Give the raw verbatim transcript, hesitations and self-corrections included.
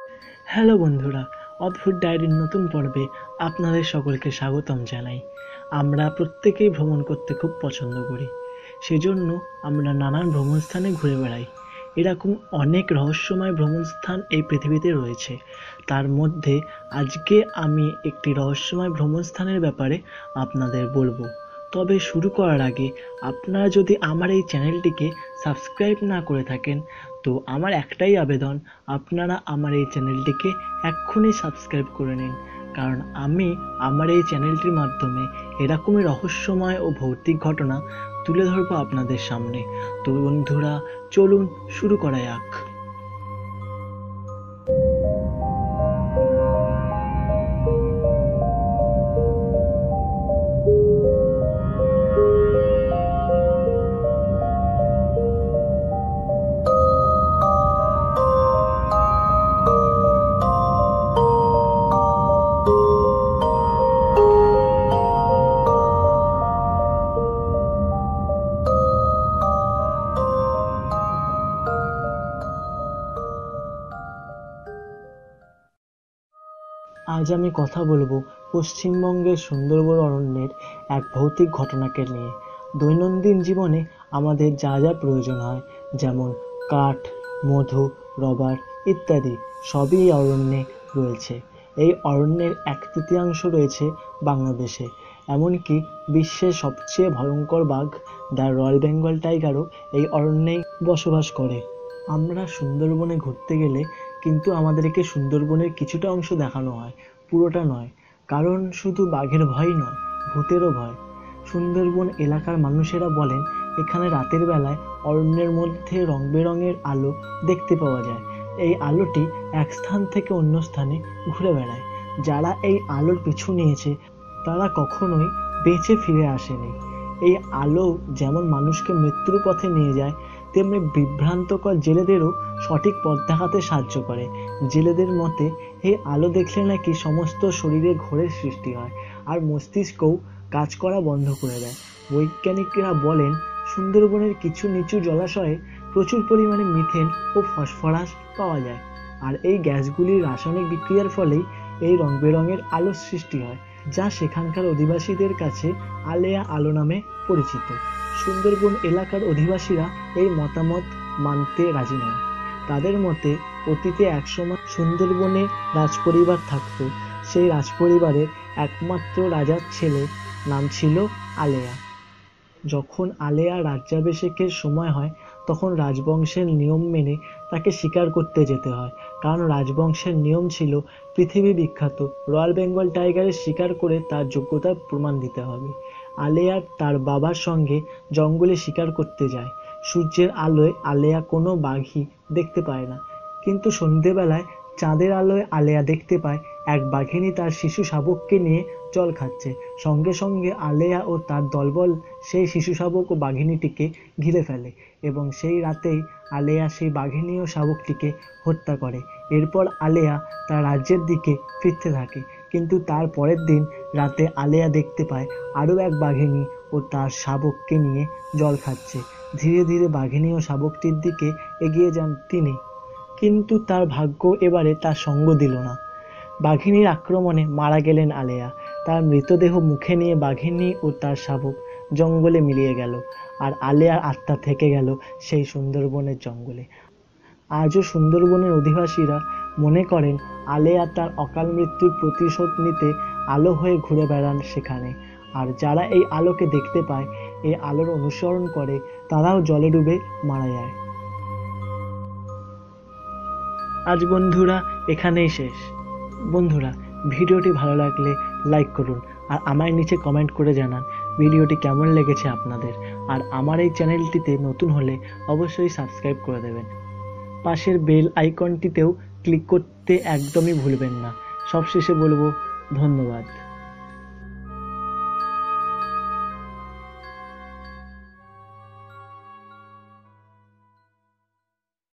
Hello বন্ধুরা, অদ্ভুত ডায়েরির নতুন পর্বে আপনাদের সকলকে স্বাগতম জানাই। আমরা প্রত্যেকেই ভ্রমণ করতে খুব পছন্দ করি, সেজন্য আমরা নানান ভ্রমণ স্থানে ঘুরে বেড়াই। এরকম অনেক রহস্যময় ভ্রমণ স্থান এই পৃথিবীতে রয়েছে। তার মধ্যে আজকে আমি একটি রহস্যময় ভ্রমণ স্থানের ব্যাপারে আপনাদের বলবো। তবে শুরু করার আগে আপনারা যদি আমার এই চ্যানেলটিকে সাবস্ক্রাইব না করে থাকেন, তো আমার একটাই আবেদন, আপনারা আমার এই চ্যানেলটিকে এক্ষুনি সাবস্ক্রাইব করে নিন। কারণ আমি আমার এই চ্যানেলটির মাধ্যমে এরকমই রহস্যময় ও ভৌতিক ঘটনা তুলে ধরবো আপনাদের সামনে। তো বন্ধুরা, চলুন শুরু করা যাক। আজ আমি কথা বলবো পশ্চিমবঙ্গের সুন্দরবন অরণ্যের এক ভৌতিক ঘটনাকে নিয়ে। দৈনন্দিন জীবনে আমাদের যা যা প্রয়োজন হয়, যেমন কাঠ, মধু, রবার ইত্যাদি, সবই এই অরণ্যে রয়েছে। এই অরণ্যের এক তৃতীয়াংশ রয়েছে বাংলাদেশে। এমনকি বিশ্বের সবচেয়ে ভয়ঙ্কর বাঘ দ্য রয়্যাল বেঙ্গল টাইগারও এই অরণ্যেই বসবাস করে। আমরা সুন্দরবনে ঘুরতে গেলে কিন্তু আমাদেরকে সুন্দরবনের কিছুটা অংশ দেখানো হয়, পুরোটা নয়। কারণ শুধু বাঘের ভয়ই নয়, ভূতেরও ভয়। সুন্দরবন এলাকার মানুষেরা বলেন, এখানে রাতের বেলায় অরণ্যের মধ্যে রং বেরঙের আলো দেখতে পাওয়া যায়। এই আলোটি এক স্থান থেকে অন্য স্থানে ঘুরে বেড়ায়। যারা এই আলোর পিছু নিয়েছে তারা কখনোই বেঁচে ফিরে আসেনি। এই আলো যেমন মানুষকে মৃত্যুর পথে নিয়ে যায়, তেমনি বিভ্রান্তকর জেলেদেরও সঠিক পথ দেখাতে সাহায্য করে। জেলেদের মতে এই আলো দেখলে নাকি সমস্ত শরীরে ঘোরের সৃষ্টি হয়, আর মস্তিষ্কও কাজ করা বন্ধ করে দেয়। বৈজ্ঞানিকরা বলেন, সুন্দরবনের কিছু নিচু জলাশয়ে প্রচুর পরিমাণে মিথেন ও ফসফরাস পাওয়া যায়, আর এই গ্যাসগুলির রাসায়নিক বিক্রিয়ার ফলেই এই রং বেরঙের আলোর সৃষ্টি হয়, যা সেখানকার অধিবাসীদের কাছে আলেয়া আলো নামে পরিচিত। সুন্দরবন এলাকার অধিবাসীরা এই মতামত মানতে রাজি নয়। তাদের মতে অতীতে একসময় সুন্দরবনে রাজপরিবার থাকত। সেই রাজপরিবারের একমাত্র রাজার ছেলে নাম ছিল আলেয়া। যখন আলেয়া রাজ্যাভিষেকের সময় হয়, তখন রাজবংশের নিয়ম মেনে তাকে শিকার করতে যেতে হয়। কারণ রাজবংশের নিয়ম ছিল পৃথিবী বিখ্যাত রয়্যাল বেঙ্গল টাইগারের শিকার করে তার যোগ্যতার প্রমাণ দিতে হবে। আলেয়া তার বাবার সঙ্গে জঙ্গলে শিকার করতে যায়। সূর্যের আলোয় আলেয়া কোনো বাঘই দেখতে পায় না, কিন্তু সন্ধেবেলায় চাঁদের আলোয় আলেয়া দেখতে পায় এক বাঘিনী তার শিশু শাবককে নিয়ে জল খাচ্ছে। সঙ্গে সঙ্গে আলেয়া ও তার দলবল সেই শিশু শাবক ও বাঘিনীটিকে ঘিরে ফেলে, এবং সেই রাতেই আলেয়া সেই বাঘিনী ও শাবকটিকে হত্যা করে। এরপর আলেয়া তার রাজ্যের দিকে ফিরতে থাকে, কিন্তু তার পরের দিন রাতে আলেয়া দেখতে পায় আরও এক বাঘিনী ও তার শাবককে নিয়ে জল খাচ্ছে। ধীরে ধীরে বাঘিনী ও শাবকটির দিকে এগিয়ে যান তিনি, কিন্তু তার ভাগ্য এবারে তার সঙ্গ দিল না। বাঘিনীর আক্রমণে মারা গেলেন আলেয়া। তার মৃতদেহ মুখে নিয়ে বাঘিনী ও তার শাবক জঙ্গলে মিলিয়ে গেল, আর আলেয়ার আত্মা থেকে গেল সেই সুন্দরবনের জঙ্গলে। আজও সুন্দরবনের অধিবাসীরা মনে করেন আলেয়া তার অকাল মৃত্যুর প্রতিশোধ নিতে আলো হয়ে ঘুরে বেড়ান সেখানে। আর যারা এই আলোকে দেখতে পায়, এই আলোর অনুসরণ করে, তারাও জলে ডুবে মারা যায়। আজ বন্ধুরা এখানেই শেষ। বন্ধুরা, ভিডিওটি ভালো লাগলে লাইক করুন, আর আমার নিচে কমেন্ট করে জানান ভিডিওটি কেমন লেগেছে আপনাদের। আর আমার এই চ্যানেলটিতে নতুন হলে অবশ্যই সাবস্ক্রাইব করে দেবেন। পাশের বেল আইকনটিতেও ক্লিক করতে একদমই ভুলবেন না। সবশেষে বলবো ধন্যবাদ।